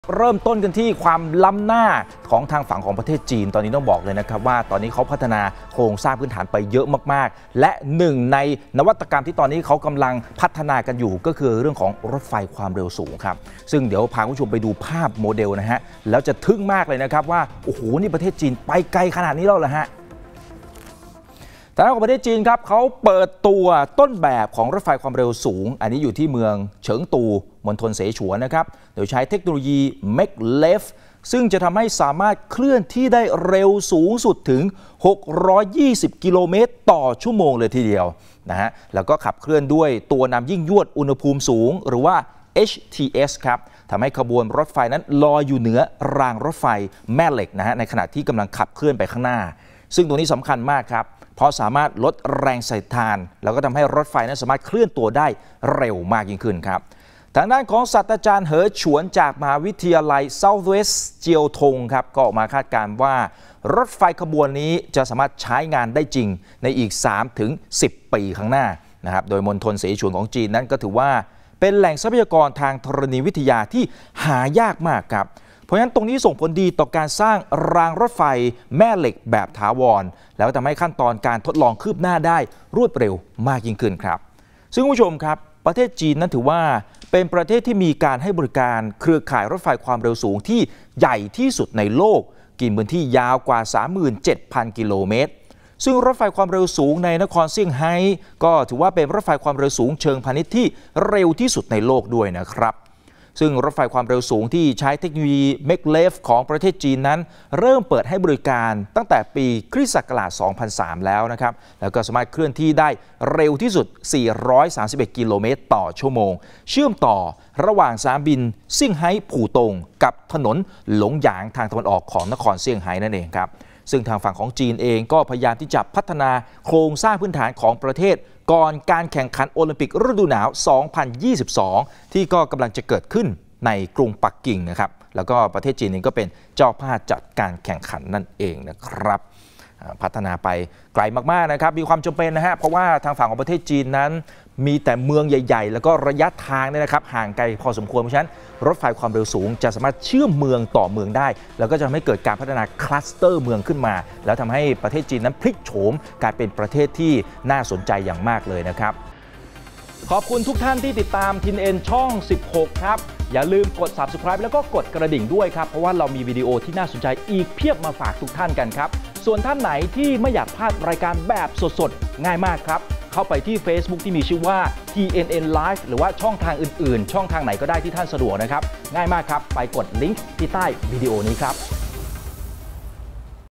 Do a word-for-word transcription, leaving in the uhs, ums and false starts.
เริ่มต้นกันที่ความล้ำหน้าของทางฝั่งของประเทศจีนตอนนี้ต้องบอกเลยนะครับว่าตอนนี้เขาพัฒนาโครงสร้างพื้นฐานไปเยอะมากๆและหนึ่งในนวัตกรรมที่ตอนนี้เขากำลังพัฒนากันอยู่ก็คือเรื่องของรถไฟความเร็วสูงครับซึ่งเดี๋ยวพาคุณผู้ชมไปดูภาพโมเดลนะฮะแล้วจะทึ่งมากเลยนะครับว่าโอ้โหนี่ประเทศจีนไปไกลขนาดนี้แล้วเหรอฮะทางด้านของประเทศจีนครับเขาเปิดตัวต้นแบบของรถไฟความเร็วสูงอันนี้อยู่ที่เมืองเฉิงตูมณฑลเสฉวนนะครับโดยใช้เทคโนโลยี Maglev ซึ่งจะทำให้สามารถเคลื่อนที่ได้เร็วสูงสุดถึงหกร้อยยี่สิบกิโลเมตรต่อชั่วโมงเลยทีเดียวนะฮะแล้วก็ขับเคลื่อนด้วยตัวนำยิ่งยวดอุณหภูมิสูงหรือว่า เอช ที เอส ครับทำให้ขบวนรถไฟนั้นลอยอยู่เหนือรางรถไฟแม่เหล็กนะฮะในขณะที่กำลังขับเคลื่อนไปข้างหน้าซึ่งตรงนี้สำคัญมากครับเพราะสามารถลดแรงสั่นทานแล้วก็ทำให้รถไฟนั้นสามารถเคลื่อนตัวได้เร็วมากยิ่งขึ้นครับทางด้านของศาสตราจารย์เหอฉวนจากมหาวิทยาลัย Southwest เจียวทงครับก็ออกมาคาดการณ์ว่ารถไฟขบวนนี้จะสามารถใช้งานได้จริงในอีก สามถึงสิบ ปีข้างหน้านะครับโดยมณฑลเสฉวนของจีนนั้นก็ถือว่าเป็นแหล่งทรัพยากรทางธรณีวิทยาที่หายากมากครับเพราะฉะนั้นตรงนี้ส่งผลดีต่อการสร้างรางรถไฟแม่เหล็กแบบถาวรแล้วทำให้ขั้นตอนการทดลองคืบหน้าได้รวดเร็วมากยิ่งขึ้นครับซึ่งคุณผู้ชมครับประเทศจีนนั้นถือว่าเป็นประเทศที่มีการให้บริการเครือข่ายรถไฟความเร็วสูงที่ใหญ่ที่สุดในโลกกินพื้นที่ยาวกว่า สามหมื่นเจ็ดพัน กิโลเมตรซึ่งรถไฟความเร็วสูงในนครเซี่ยงไฮ้ก็ถือว่าเป็นรถไฟความเร็วสูงเชิงพาณิชย์ที่เร็วที่สุดในโลกด้วยนะครับซึ่งรถไฟความเร็วสูงที่ใช้เทคโนโลยี Maglev ของประเทศจีนนั้นเริ่มเปิดให้บริการตั้งแต่ปีคริสต์ศักราช สองพันสาม แล้วนะครับแล้วก็สามารถเคลื่อนที่ได้เร็วที่สุด สี่ร้อยสามสิบเอ็ด กิโลเมตรต่อชั่วโมงเชื่อมต่อระหว่างสนามบินเซี่ยงไฮ้ผู่ตงกับถนนหลงหยางทางตะวันออกของนครเซี่ยงไฮ้นั่นเองครับซึ่งทางฝั่งของจีนเองก็พยายามที่จะพัฒนาโครงสร้างพื้นฐานของประเทศก่อนการแข่งขันโอลิมปิกฤดูหนาว สองพันยี่สิบสอง ที่ก็กำลังจะเกิดขึ้นในกรุงปักกิ่งนะครับแล้วก็ประเทศจีนเองก็เป็นเจ้าภาพจัดการแข่งขันนั่นเองนะครับพัฒนาไปไกลมากๆนะครับมีความจำเป็นนะฮะเพราะว่าทางฝั่งของประเทศจีนนั้นมีแต่เมืองใหญ่ๆแล้วก็ระยะทางเนี่ยนะครับห่างไกลพอสมควรเพราะฉะนั้นรถไฟความเร็วสูงจะสามารถเชื่อมเมืองต่อเมืองได้แล้วก็จะทำให้เกิดการพัฒนาคลัสเตอร์เมืองขึ้นมาแล้วทำให้ประเทศจีนนั้นพลิกโฉมกลายเป็นประเทศที่น่าสนใจอย่างมากเลยนะครับขอบคุณทุกท่านที่ติดตาม ที เอ็น เอ็น ช่อง สิบหก ครับอย่าลืมกด ซับสไครบ์ แล้วก็กดกระดิ่งด้วยครับเพราะว่าเรามีวิดีโอที่น่าสนใจอีกเพียบมาฝากทุกท่านกันครับส่วนท่านไหนที่ไม่อยากพลาดรายการแบบสดๆง่ายมากครับเข้าไปที่ Facebook ที่มีชื่อว่า ที เอ็น เอ็น Live หรือว่าช่องทางอื่นๆช่องทางไหนก็ได้ที่ท่านสะดวกนะครับง่ายมากครับไปกดลิงก์ที่ใต้วิดีโอนี้ครับ